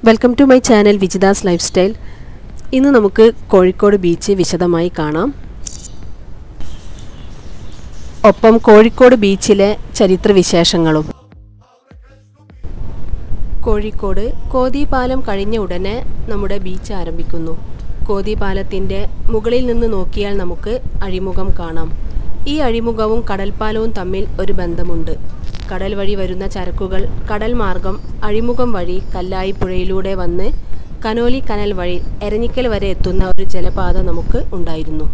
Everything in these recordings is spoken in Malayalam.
Welcome to my channel Vijitha's Lifestyle. ഇന്ന് നമുക്ക് കോഴിക്കോട് ബീച്ച് വിശദമായി കാണാം. ഒപ്പം കോഴിക്കോട് ബീച്ചിലെ ചരിത്ര വിശേഷങ്ങളും. കോഴിക്കോട് കോതി പാലം കഴിഞ്ഞ ഉടനെ നമ്മുടെ ബീച്ച് ആരംഭിക്കുന്നു. കോതി പാലത്തിന്റെ മുകളിൽ നിന്ന് നോക്കിയാൽ നമുക്ക് അഴിമുഖം കാണാം. ഈ അഴിമുഖവും കടൽപ്പാലവും തമ്മിൽ ഒരു ബന്ധമുണ്ട്. കടൽ വഴി വരുന്ന ചരക്കുകൾ കടൽ മാർഗം അഴിമുഖം വഴി കല്ലായി പുഴയിലൂടെ വന്ന് കനോലി കനൽ വഴി എരഞ്ഞിക്കൽ വരെ എത്തുന്ന ഒരു ജലപാത നമുക്ക് ഉണ്ടായിരുന്നു.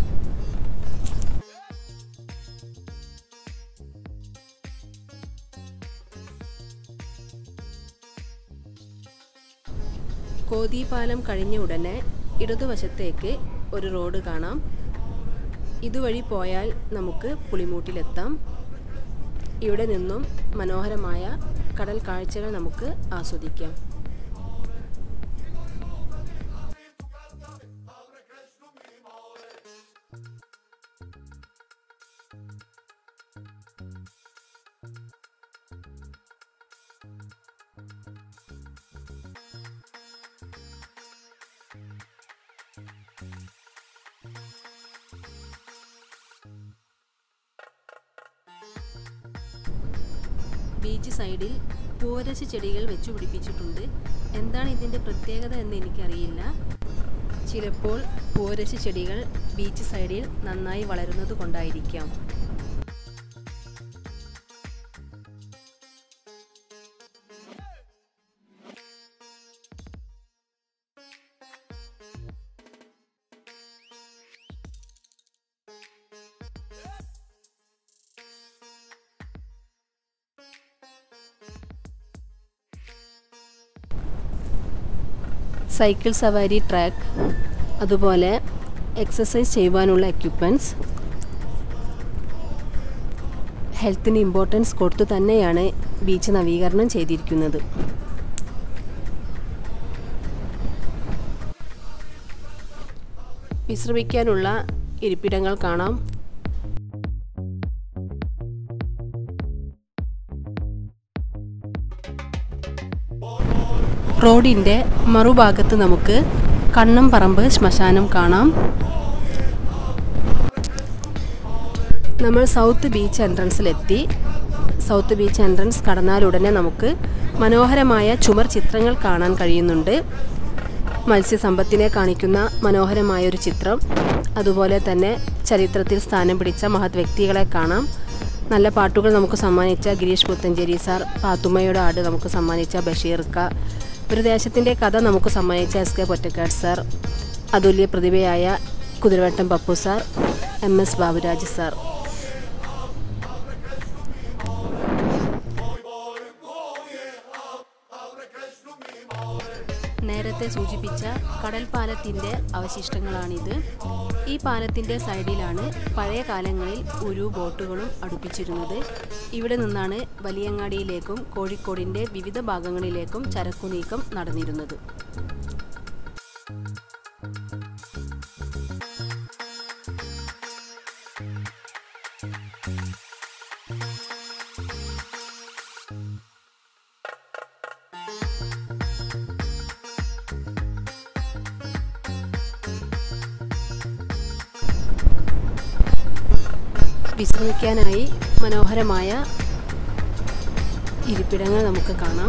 കോതി പാലം കഴിഞ്ഞ ഉടനെ ഇടതുവശത്തേക്ക് ഒരു റോഡ് കാണാം. ഇതുവഴി പോയാൽ നമുക്ക് പുളിമൂട്ടിലെത്താം. ഇവിടെ നിന്നും മനോഹരമായ കടൽ കാഴ്ചകൾ നമുക്ക് ആസ്വദിക്കാം. ബീച്ച് സൈഡിൽ പൂവരശി ചെടികൾ വെച്ചു പിടിപ്പിച്ചിട്ടുണ്ട്. എന്താണ് ഇതിൻ്റെ പ്രത്യേകത എന്ന് എനിക്കറിയില്ല. ചിലപ്പോൾ പൂവരശി ചെടികൾ ബീച്ച് സൈഡിൽ നന്നായി വളരുന്നത് കൊണ്ടായിരിക്കാം. സൈക്കിൾ സവാരി ട്രാക്ക്, അതുപോലെ എക്സസൈസ് ചെയ്യുവാനുള്ള എക്യുപ്മെൻറ്റ്സ്, ഹെൽത്തിന് ഇമ്പോർട്ടൻസ് കൊടുത്തു തന്നെയാണ് ബീച്ച് നവീകരണം ചെയ്തിരിക്കുന്നത്. വിശ്രമിക്കാനുള്ള ഇരിപ്പിടങ്ങൾ കാണാം. റോഡിൻ്റെ മറുഭാഗത്ത് നമുക്ക് കണ്ണംപറമ്പ് ശ്മശാനം കാണാം. നമ്മൾ സൗത്ത് ബീച്ച് എൻട്രൻസിലെത്തി. സൗത്ത് ബീച്ച് എൻട്രൻസ് കടന്നാലുടനെ നമുക്ക് മനോഹരമായ ചുമർ ചിത്രങ്ങൾ കാണാൻ കഴിയുന്നുണ്ട്. മത്സ്യസമ്പത്തിനെ കാണിക്കുന്ന മനോഹരമായൊരു ചിത്രം, അതുപോലെ തന്നെ ചരിത്രത്തിൽ സ്ഥാനം പിടിച്ച മഹത് വ്യക്തികളെ കാണാം. നല്ല പാട്ടുകൾ നമുക്ക് സമ്മാനിച്ച ഗിരീഷ് പുത്തഞ്ചേരി സാർ, പാത്തുമ്മയുടെ ആട് നമുക്ക് സമ്മാനിച്ച ബഷീർക്ക, ഒരു ദേശത്തിൻ്റെ കഥ നമുക്ക് സമ്മാനിച്ച SK പൊറ്റക്കാട് സാർ, അതുല്യ പ്രതിഭയായ Kuthiravattam Pappu sir, MS Baburaj sir. നേരത്തെ സൂചിപ്പിച്ച കടൽ പാലത്തിൻ്റെ അവശിഷ്ടങ്ങളാണിത്. ഈ പാലത്തിൻ്റെ സൈഡിലാണ് പഴയ കാലങ്ങളിൽ ഒരു ബോട്ടുകളും അടുപ്പിച്ചിരുന്നത്. ഇവിടെ നിന്നാണ് വലിയങ്ങാടിയിലേക്കും കോഴിക്കോടിൻ്റെ വിവിധ ഭാഗങ്ങളിലേക്കും ചരക്കു നീക്കം നടന്നിരുന്നത്. വിശ്രമിക്കാനായി മനോഹരമായ ഇരിപ്പിടങ്ങൾ നമുക്ക് കാണാം.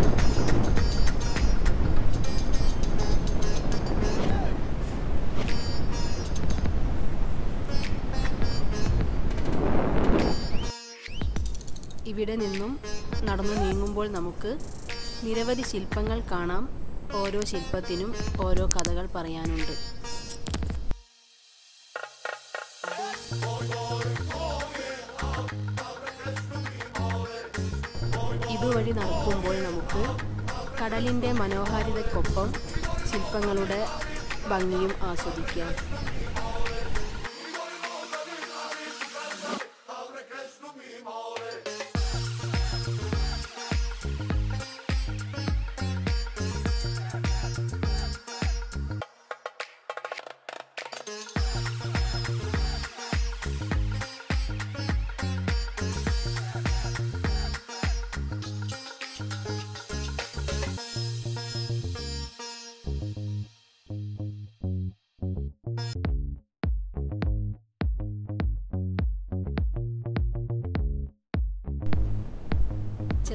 ഇവിടെ നിന്നും നടന്നു നീങ്ങുമ്പോൾ നമുക്ക് നിരവധി ശില്പങ്ങൾ കാണാം. ഓരോ ശില്പത്തിനും ഓരോ കഥകൾ പറയാനുണ്ട്. ഇതുവഴി നടക്കുമ്പോൾ നമുക്ക് കടലിൻ്റെ മനോഹാരിതയ്ക്കൊപ്പം ശില്പങ്ങളുടെ ഭംഗിയും ആസ്വദിക്കാം.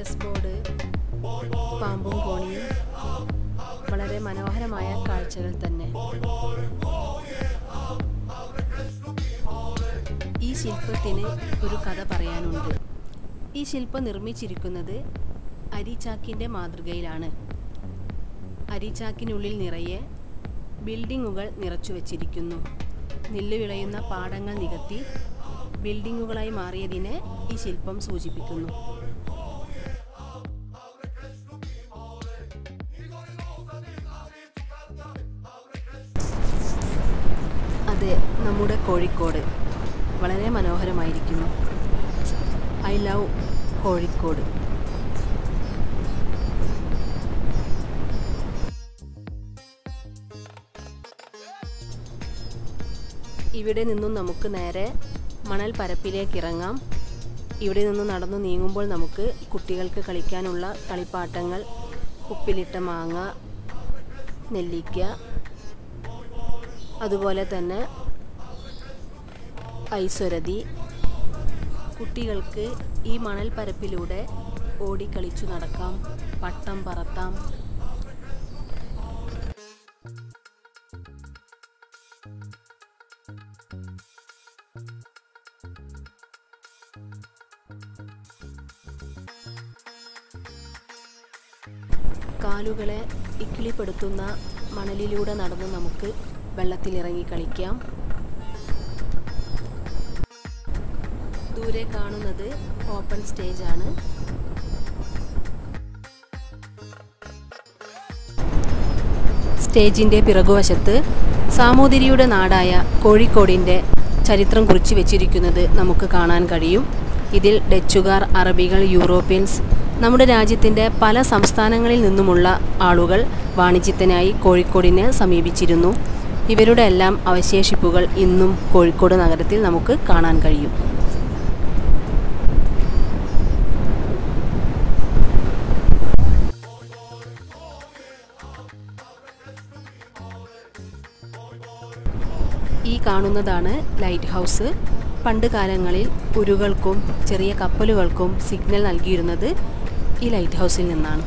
ചെസ് ബോർഡ്, പാമ്പും കോണിയും വളരെ മനോഹരമായ കാഴ്ചകൾ തന്നെ. ഈ ശില്പത്തിന് ഒരു കഥ പറയാനുണ്ട്. ഈ ശില്പം നിർമ്മിച്ചിരിക്കുന്നത് അരിച്ചാക്കിൻ്റെ മാതൃകയിലാണ്. അരിച്ചാക്കിനുള്ളിൽ നിറയെ ബിൽഡിങ്ങുകൾ നിറച്ചു വച്ചിരിക്കുന്നു. നെല്ല് വിളയുന്ന പാടങ്ങൾ നികത്തി ബിൽഡിങ്ങുകളായി മാറിയതിനെ ഈ ശില്പം സൂചിപ്പിക്കുന്നു. അതെ, നമ്മുടെ കോഴിക്കോട് വളരെ മനോഹരമായിരിക്കുന്നു. I love Kozhikode. ഇവിടെ നിന്നും നമുക്ക് നേരെ മണൽ പരപ്പിലേക്ക് ഇറങ്ങാം. ഇവിടെ നിന്ന് നടന്നു നീങ്ങുമ്പോൾ നമുക്ക് കുട്ടികൾക്ക് കളിക്കാനുള്ള കളിപ്പാട്ടങ്ങൾ, ഉപ്പിലിട്ട മാങ്ങ, നെല്ലിക്ക, അതുപോലെ തന്നെ ഐശ്വരതി, കുട്ടികൾക്ക് ഈ മണൽ പരപ്പിലൂടെ ഓടിക്കളിച്ചു നടക്കാം, പട്ടം പറത്താം. കാലുകളെ ഇക്കിളിപ്പെടുത്തുന്ന മണലിലൂടെ നടന്ന് നമുക്ക് വെള്ളത്തിലിറങ്ങി കളിക്കാം. ദൂരെ കാണുന്നത് ഓപ്പൺ സ്റ്റേജാണ്. സ്റ്റേജിൻ്റെ പിറകുവശത്ത് സാമൂതിരിയുടെ നാടായ കോഴിക്കോടിൻ്റെ ചരിത്രം കുറിച്ച് വെച്ചിരിക്കുന്നത് നമുക്ക് കാണാൻ കഴിയും. ഇതിൽ ഡച്ചുകാർ, അറബികൾ, യൂറോപ്യൻസ്, നമ്മുടെ രാജ്യത്തിൻ്റെ പല സംസ്ഥാനങ്ങളിൽ നിന്നുമുള്ള ആളുകൾ വാണിജ്യത്തിനായി കോഴിക്കോടിനെ സമീപിച്ചിരുന്നു. ഇവരുടെ എല്ലാം അവശേഷിപ്പുകൾ ഇന്നും കോഴിക്കോട് നഗരത്തിൽ നമുക്ക് കാണാൻ കഴിയും. ഈ കാണുന്നതാണ് ലൈറ്റ് ഹൗസ്. പണ്ട് കാലങ്ങളിൽ ഉരുകൾക്കും ചെറിയ കപ്പലുകൾക്കും സിഗ്നൽ നൽകിയിരുന്നത് ഈ ലൈറ്റ് ഹൗസിൽ നിന്നാണ്.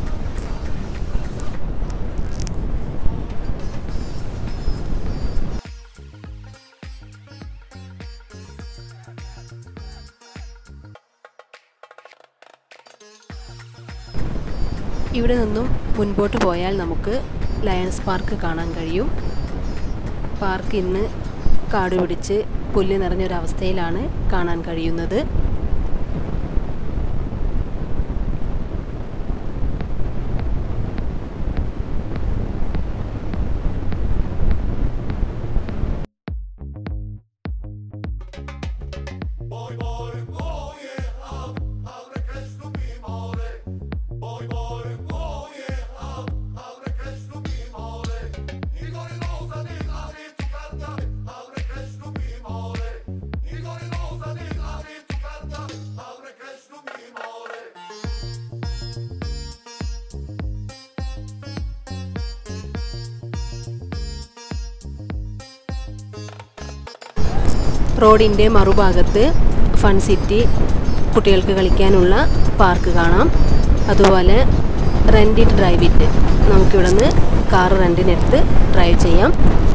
ഇവിടെ നിന്നും മുൻപോട്ട് പോയാൽ നമുക്ക് ലയൺസ് പാർക്ക് കാണാൻ കഴിയും. പാർക്ക് ഇന്ന് കാട് പിടിച്ച് പുല്ല് നിറഞ്ഞൊരവസ്ഥയിലാണ് കാണാൻ കഴിയുന്നത്. റോഡിൻ്റെ മറുഭാഗത്ത് ഫൺ സിറ്റി, കുട്ടികൾക്ക് കളിക്കാനുള്ള പാർക്ക് കാണാം. അതുപോലെ റെൻ്റ് ഇറ്റ് ഡ്രൈവ് ഇറ്റ്, നമുക്കിവിടെ നിന്ന് കാർ റെൻറ്റിനെടുത്ത് ഡ്രൈവ് ചെയ്യാം.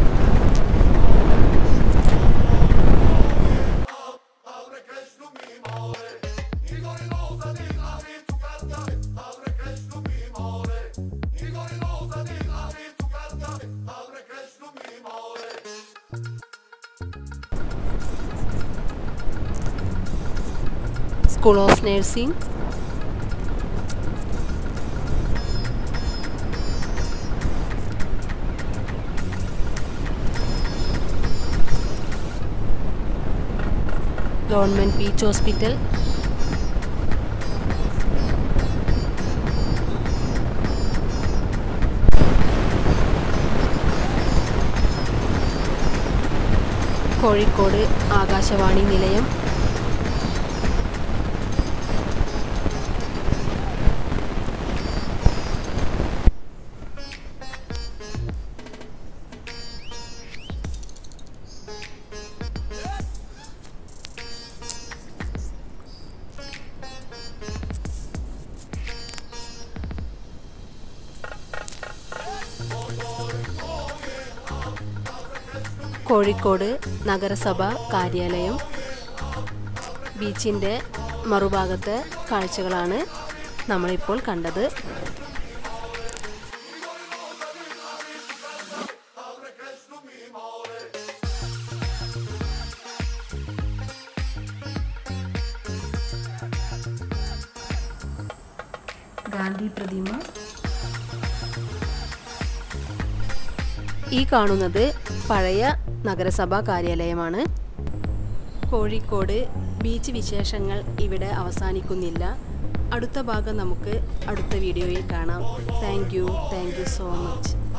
School of Nursing, Government Beach Hospital, Kozhikode Akashvani നിലയം, കോഴിക്കോട് നഗരസഭ കാര്യാലയം ബീച്ചിൻ്റെ മറുഭാഗത്തെ കാഴ്ചകളാണ് നമ്മളിപ്പോൾ കണ്ടത്. ഗാന്ധി പ്രതിമ. ഈ കാണുന്നത് പഴയ നഗരസഭാ കാര്യാലയമാണ്. കോഴിക്കോട് ബീച്ച് വിശേഷങ്ങൾ ഇവിടെ അവസാനിക്കുന്നില്ല. അടുത്ത ഭാഗം നമുക്ക് അടുത്ത വീഡിയോയിൽ കാണാം. Thank you so much.